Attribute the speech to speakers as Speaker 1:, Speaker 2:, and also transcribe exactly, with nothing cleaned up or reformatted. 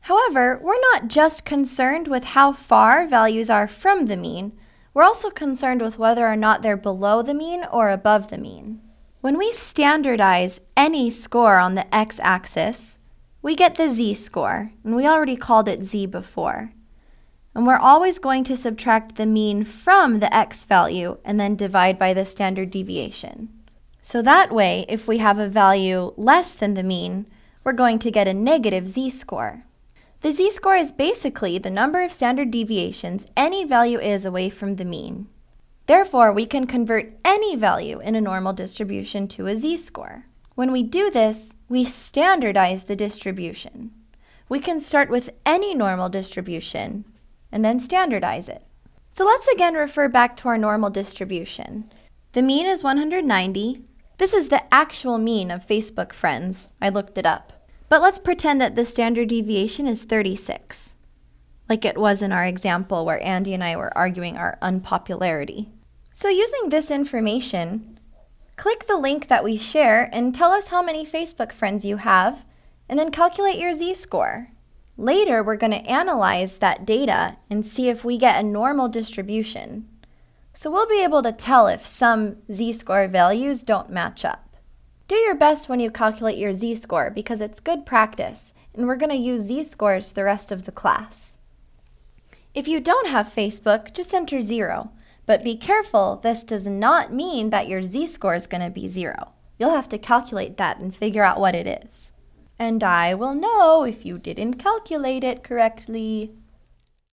Speaker 1: However, we're not just concerned with how far values are from the mean, we're also concerned with whether or not they're below the mean or above the mean. When we standardize any score on the x-axis, we get the z-score, and we already called it z before. And we're always going to subtract the mean from the x value and then divide by the standard deviation. So that way, if we have a value less than the mean, we're going to get a negative z-score. The z-score is basically the number of standard deviations any value is away from the mean. Therefore, we can convert any value in a normal distribution to a z-score. When we do this, we standardize the distribution. We can start with any normal distribution and then standardize it. So let's again refer back to our normal distribution. The mean is one hundred ninety. This is the actual mean of Facebook friends. I looked it up. But let's pretend that the standard deviation is thirty-six, like it was in our example where Andy and I were arguing our unpopularity. So using this information, click the link that we share and tell us how many Facebook friends you have, and then calculate your z-score. Later, we're going to analyze that data and see if we get a normal distribution. So we'll be able to tell if some z-score values don't match up. Do your best when you calculate your z-score because it's good practice, and we're going to use z-scores the rest of the class. If you don't have Facebook, just enter zero. But be careful, this does not mean that your z-score is going to be zero. You'll have to calculate that and figure out what it is. And I will know if you didn't calculate it correctly.